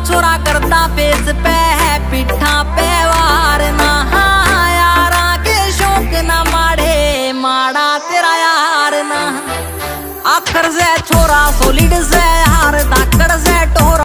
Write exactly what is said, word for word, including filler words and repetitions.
छोरा करता फेस पे है पिठा पे वार ना यारा के शौक ना माड़े माड़ा तेरा यार ना आखर से छोरा सोलिड से हार धाकड़ से टोरा।